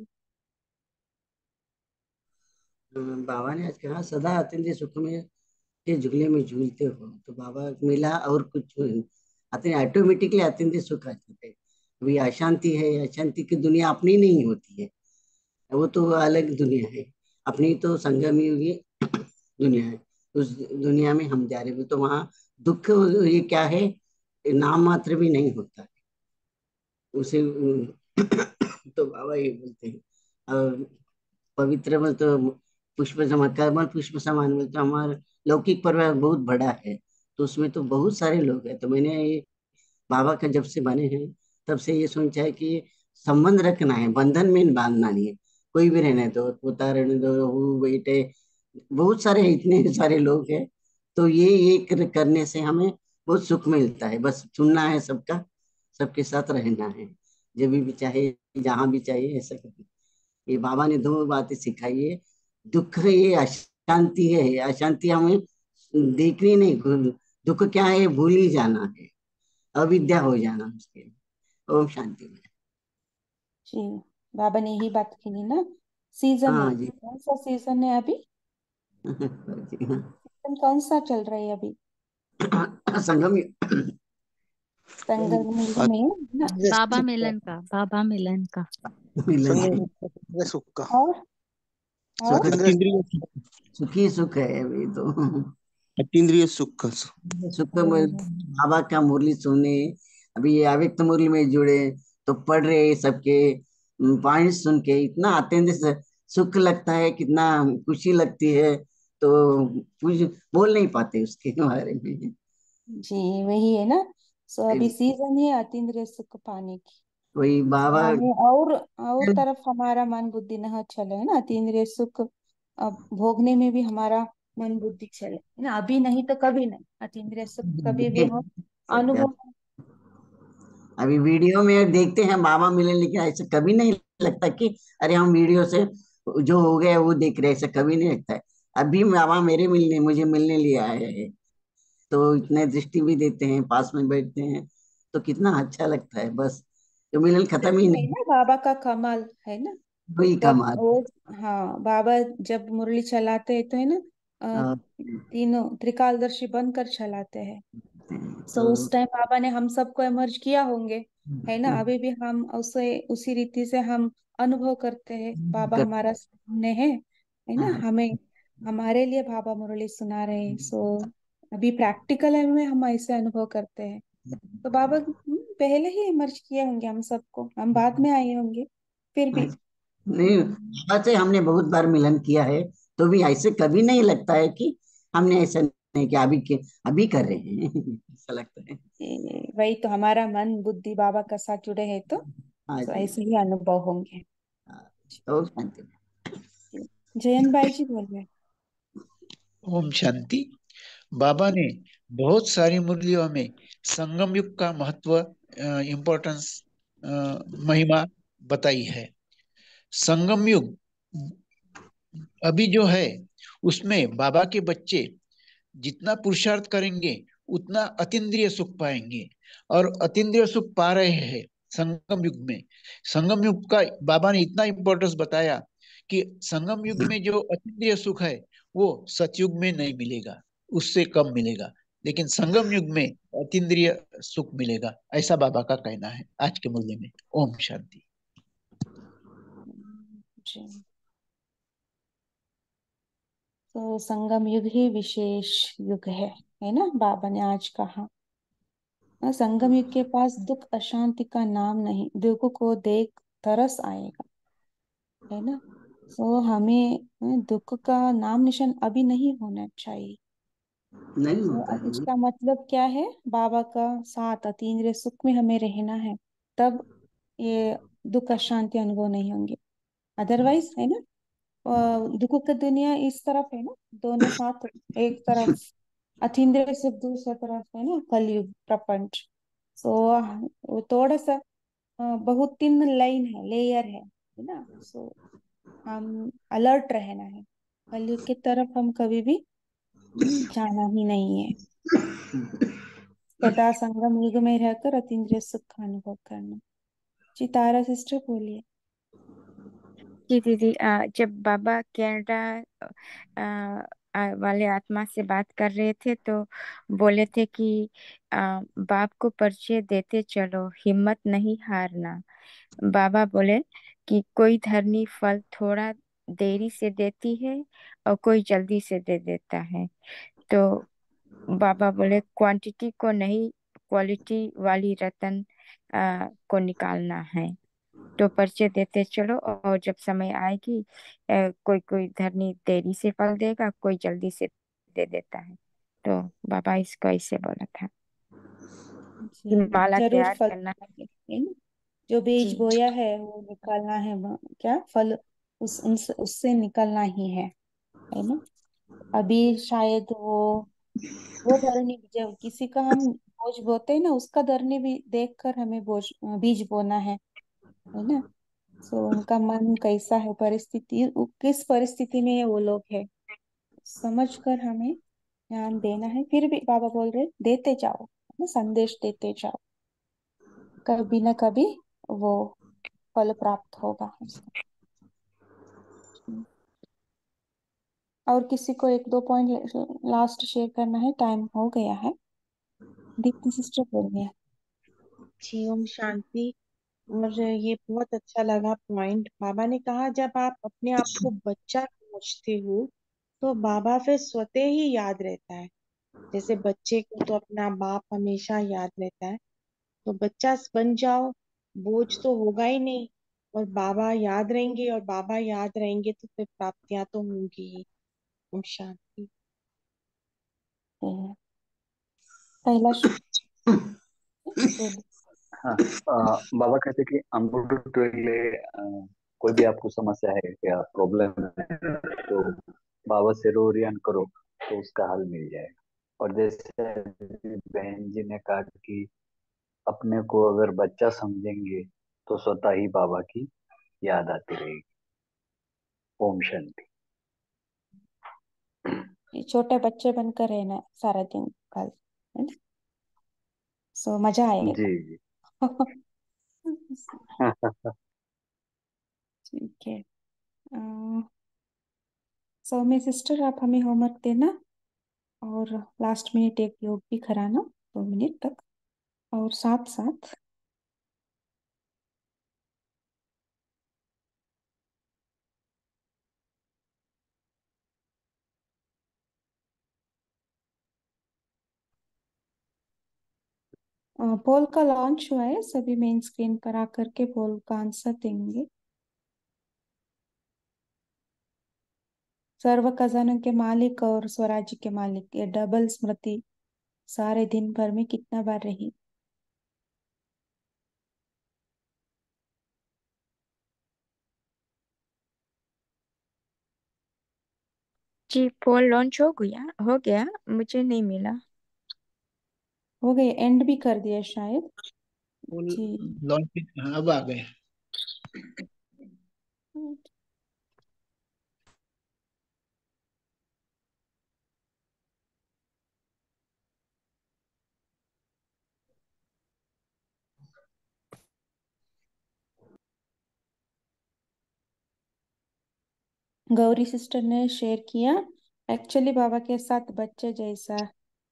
बाबा ने आज कहा, सदा अत्यंत सुख में के झूले में झूलते हो। तो बाबा मिला और कुछ अत्यंत ऑटोमेटिकली अत्यंत सुख आ जाते हैं। अभी अशांति है, अशांति की दुनिया अपनी नहीं होती है, वो तो अलग दुनिया है। अपनी तो संगमी हुई दुनिया है, उस दुनिया में हम जा रहे हैं। तो वहाँ दुख ये क्या है, नाम मात्र भी नहीं होता है उसे। तो बाबा ये बोलते हैं। और पवित्र में तो पुष्प समान, कमल पुष्प समान में तो हमारा लौकिक परिवार बहुत बड़ा है। तो उसमें तो बहुत सारे लोग हैं। तो मैंने ये बाबा का जब से बने हैं तब से ये सोचा है कि संबंध रखना है, बंधन में बांधना नहीं है। कोई भी रहने दो, पोता रहने दो, बहू बेटे, बहुत सारे इतने सारे लोग हैं। तो ये करने से हमें बहुत सुख मिलता है। बस चुनना है सबका, सबके साथ रहना है, जब भी चाहे, जहां भी चाहिए, ऐसा करना। ये बाबा ने दो बातें सिखाई है। दुख है, ये अशांति है, अशांति हमें देखनी नहीं। दुख क्या है, भूल ही जाना है, अविद्या हो जाना उसके लिए। ओम शांति में। जी, बाबा ने यही बात की ना। सीजन है, हाँ जी। कौन सा सीजन है अभी? जी हाँ। सीजन कौन सा चल रहा है अभी? संगम संगम में ना। बाबा मिलन का, बाबा मिलन का। मिलन की संग सुख का। और सुख, अतीन्द्रिय अतीन्द्रिय सुखी सुख है अभी तो। अतीन्द्रिय सुख का। सुख में बाबा का मुरली सुने, अभी ये अव्यक्त मुरली में जुड़े, तो पढ़ रहे सबके पॉइंट सुन के इतना अत्यंत सुख लगता है, कितना खुशी लगती है। तो कुछ बोल नहीं पाते उसके बारे में। जी, वही है ना। सो अभी सीजन है अतीन्द्रिय सुख पाने की। वही सो बाबा। हमें और तरफ हमारा मन बुद्धि न चले, है ना। अतीन्द्रिय सुख अब भोगने में भी हमारा मन बुद्धि चले, है ना। अभी नहीं तो कभी नहीं, अतीन्द्रिय सुख कभी भी हम अनुभव। अभी वीडियो में देखते हैं बाबा मिले, लेकिन ऐसा कभी नहीं लगता कि अरे हम वीडियो से जो हो गया वो देख रहे हैं, ऐसा कभी नहीं लगता है। अभी बाबा मेरे मिलने, मुझे मिलने लिए आए हैं, तो इतने दृष्टि भी देते हैं, पास में बैठते हैं, तो कितना अच्छा लगता है। बस तो मिलन खत्म ही है नहीं। ना बाबा का कमाल, है ना। वही जब कमाल। वो, हाँ, बाबा जब मुरली चलाते हैं तो है ना, हाँ, तीनों त्रिकालदर्शी बनकर चलाते हैं। सो तो उस टाइम बाबा ने हम सबको इमर्ज किया होंगे, है ना। अभी भी हम उसे उसी रीति से हम अनुभव करते हैं। बाबा हमारा सामने है ना। हमें, हमारे लिए बाबा मुरली सुना रहे हैं। सो अभी प्रैक्टिकल में हम ऐसे अनुभव करते हैं। तो बाबा पहले ही इमर्ज किए होंगे हम सबको, हम बाद में आए होंगे, फिर भी। नहीं, बाबा से हमने बहुत बार मिलन किया है, तो भी ऐसे कभी नहीं लगता है कि हमने ऐसा नहीं किया, अभी कर रहे हैं ऐसा लगता है। वही तो, हमारा मन बुद्धि बाबा का साथ जुड़े हैं हाँ तो जी। ऐसे ही अनुभव होंगे। हाँ, तो शांति। जयन भाई जी बोल रहे हैं। ओम शांति। बाबा ने बहुत सारी मुरलियों में संगम युग का महत्व, इम्पोर्टेंस, महिमा बताई है। संगम युग अभी जो है उसमें बाबा के बच्चे जितना पुरुषार्थ करेंगे उतना अतीन्द्रिय सुख पाएंगे, और अतीन्द्रिय सुख पा रहे हैं संगम युग में। संगम युग का बाबा ने इतना इम्पोर्टेंस बताया कि संगम युग में जो अतीन्द्रिय सुख है वो सतयुग में नहीं मिलेगा, उससे कम मिलेगा, लेकिन संगम युग में अतीन्द्रिय सुख मिलेगा, ऐसा बाबा का कहना है आज के मूल्य में। ओम शांति। जी। तो संगम युग ही विशेष युग है ना, बाबा ने आज कहा। संगम युग के पास दुख अशांति का नाम नहीं, दुख को देख तरस आएगा, है ना। सो हमें दुख का नाम निशान अभी नहीं होना चाहिए। नहीं तो होता है। इसका मतलब क्या है, बाबा का साथ अतीन्द्रिय सुख में हमें रहना है, तब ये दुख अशांति अनुभव नहीं होंगे। अदरवाइज, है ना, दुख की दुनिया इस तरफ है ना, दोनों साथ, एक तरफ अतीन्द्रिय सुख, दूसरी तरफ है ना कलयुग प्रपंच। सो वो थोड़ा सा बहुत तीन लाइन है, लेयर है ना। सो हम अलर्ट रहना है, कलयुग की तरफ हम कभी भी जाना ही नहीं है। सदा संगम युग में रहकर अतीन्द्रिय सुख का अनुभव करना। जी, तारा सिस्टर बोलिए। जी दीदी, जब बाबा कनाडा वाले आत्मा से बात कर रहे थे तो बोले थे कि बाप को परिचय देते चलो, हिम्मत नहीं हारना। बाबा बोले कि कोई धरनी फल थोड़ा देरी से देती है और कोई जल्दी से दे देता है। तो बाबा बोले क्वांटिटी को नहीं, क्वालिटी वाली रतन को निकालना है। तो परिचय देते चलो, और जब समय आएगी कोई कोई धरनी देरी से फल देगा, कोई जल्दी से दे देता है। तो बाबा इसको ऐसे बोला था कि जी, माला जरूर तैयार फल करना है ना, जो बीज जी। बोया है वो निकालना है, क्या फल उससे निकलना ही है ना। अभी शायद वो धरनी, जब किसी का हम बोझ बोते हैं ना, उसका धरनी भी देखकर हमें बीज बोना है ना। सो उनका मन कैसा है, परिस्थिति, किस परिस्थिति में वो लोग है, समझ कर हमें ध्यान देना है। फिर भी बाबा बोल रहे देते जाओ, है ना, संदेश देते जाओ, कभी ना कभी वो फल प्राप्त होगा उसका। और किसी को एक दो पॉइंट लास्ट शेयर करना है, टाइम हो गया है। दीप्ति सिस्टर बोलिए। जी ओम शांति। और ये बहुत अच्छा लगा पॉइंट बाबा ने कहा, जब आप अपने आप को बच्चा समझते हो तो बाबा फिर स्वतः ही याद रहता है। जैसे बच्चे को तो अपना बाप हमेशा याद रहता है, तो बच्चा बन जाओ, बोझ तो होगा ही नहीं, और बाबा याद रहेंगे, और बाबा याद रहेंगे तो फिर प्राप्तियां तो होंगी ही। ओम शांति। पहला बोलिए। हाँ, बाबा कहते कि अमृतवेले कोई भी आपको समस्या है या प्रॉब्लम है तो बाबा से रो रियान करो तो उसका हल मिल जाएगा। और जैसे अभी बहन जी ने कहा कि अपने को अगर बच्चा समझेंगे तो स्वतः ही बाबा की याद आती रहेगी। ओम शांति। ये छोटे बच्चे बनकर रहना सारा दिन कल, है ना। सो मजा जी आएगा। जी। ठीक है। सौम्य सिस्टर, आप हमें होमवर्क देना और लास्ट मिनट एक योग भी कराना 2 मिनट तक, और साथ साथ पोल का लॉन्च हुआ है, सभी मेन स्क्रीन पर आकर के पोल का आंसर देंगे। सर्व खजानों के मालिक और स्वराज्य के मालिक, ये डबल स्मृति सारे दिन भर में कितना बार रही? जी, पोल लॉन्च हो गया, मुझे नहीं मिला। हो गए, एंड भी कर दिया शायद। जी। लॉन्च अब आ गए। गौरी सिस्टर ने शेयर किया, एक्चुअली बाबा के साथ बच्चे जैसा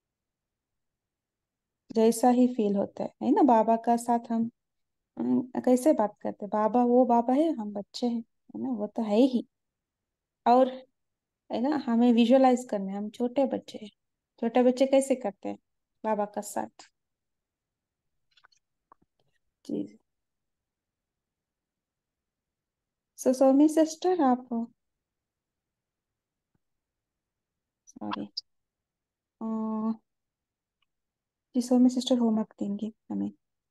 जैसा ही फील होता है ना? बाबा का साथ हम कैसे बात करते हैं? बाबा वो बाबा है, हम बच्चे हैं, है ना? वो तो है ही। और है ना, हमें विजुअलाइज करने, हम छोटे बच्चे हैं। छोटे बच्चे कैसे करते हैं बाबा का साथ? जी। सो सोमी सिस्टर, आप सॉरी, जी सोमी सिस्टर होमवर्क देंगे हमें।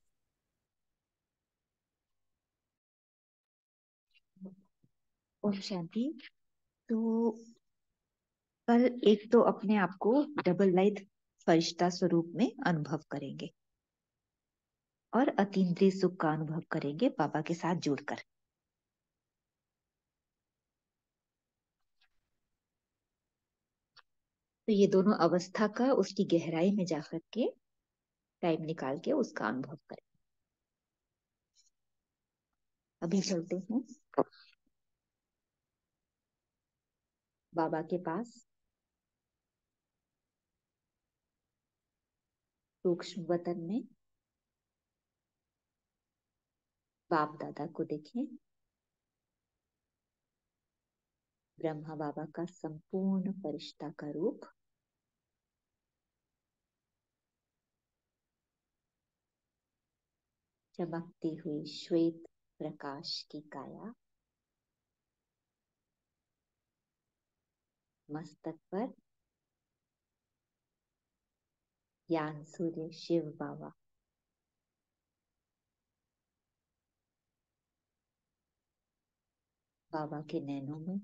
ओम शांति। तो कल एक तो अपने आप को डबल लाइट फरिश्ता स्वरूप में अनुभव करेंगे और अतीन्द्रिय सुख का अनुभव करेंगे बाबा के साथ जुड़कर। तो ये दोनों अवस्था का उसकी गहराई में जाकर के टाइम निकाल के उसका अनुभव करें। अभी चलते हैं बाबा के पास, सूक्ष्म वतन में बाप दादा को देखें। ब्रह्मा बाबा का संपूर्ण फरिश्ता का रूप, चमकती हुई श्वेत प्रकाश की काया, मस्तक पर ज्ञान सूर्य शिव बाबा, बाबा के नैनों में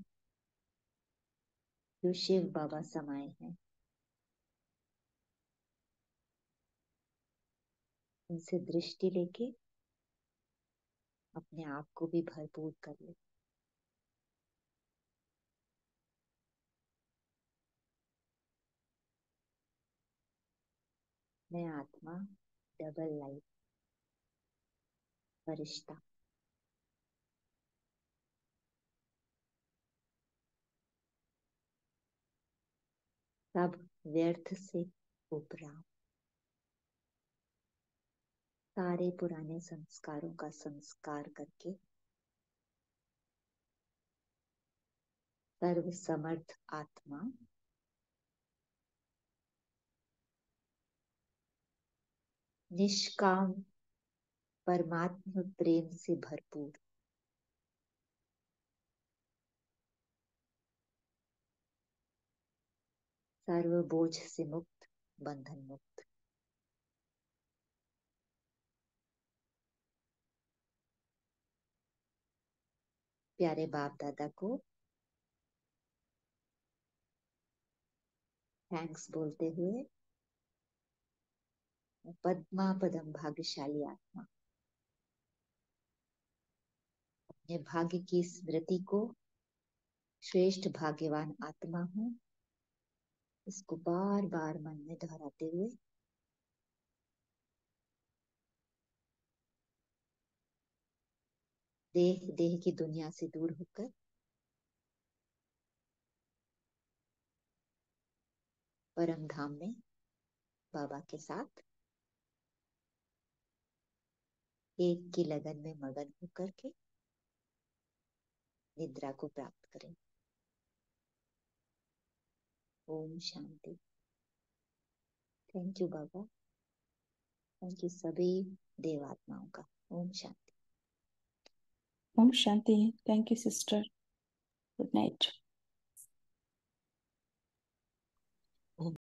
जो शिव बाबा समाये हैं, उनसे दृष्टि लेके अपने आप को भी भरपूर कर ले। मैं आत्मा डबल लाइफ फरिश्ता सब व्यर्थ से उपराम, सारे पुराने संस्कारों का संस्कार करके सर्व समर्थ आत्मा निष्काम परमात्म प्रेम से भरपूर, सर्व बोझ से मुक्त, बंधन मुक्त। प्यारे बाप दादा को थैंक्स बोलते हुए, पद्मा पदम भाग्यशाली आत्मा अपने भाग्य की स्मृति को श्रेष्ठ भाग्यवान आत्मा हूँ, इसको बार बार मन में दोहराते हुए देह देह की दुनिया से दूर होकर परम धाम में बाबा के साथ एक की लगन में मगन होकर के निद्रा को प्राप्त करें। ओम शांति। थैंक यू बाबा, थैंक यू सभी देवात्माओं का। ओम शांति। ओम शांति। Thank you sister. Good night.